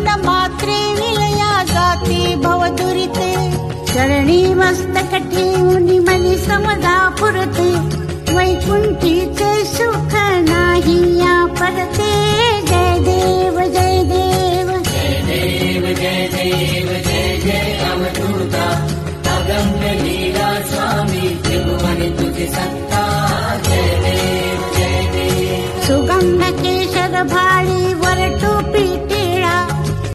मन मात्रे विलया जाती भवदुरिते चरणी मस्तक ठेवून मनी समदा पुरते वैकुंठीचे सुख नाही या परते जय देव जय